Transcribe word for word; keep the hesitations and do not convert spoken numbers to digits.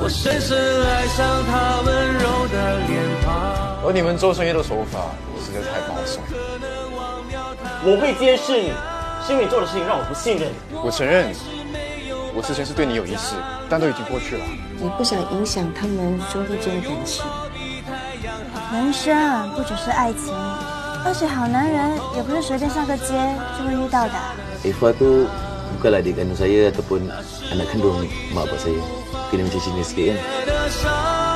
深深爱上他温柔的脸庞。 而你们做生意的手法实在太保守。 我会监视你，是因为你做的事情让我不信任你。 我承认，我之前是对你有意思，但都已经过去了。 你不想影响他们兄弟间的感情。 人生不只是爱情，而且好男人也不是随便上个街就会遇到的。 Eva tuh bukan adik kandung saya ataupun anak kandung mak bapak saya. Kena macam sini sikit kan.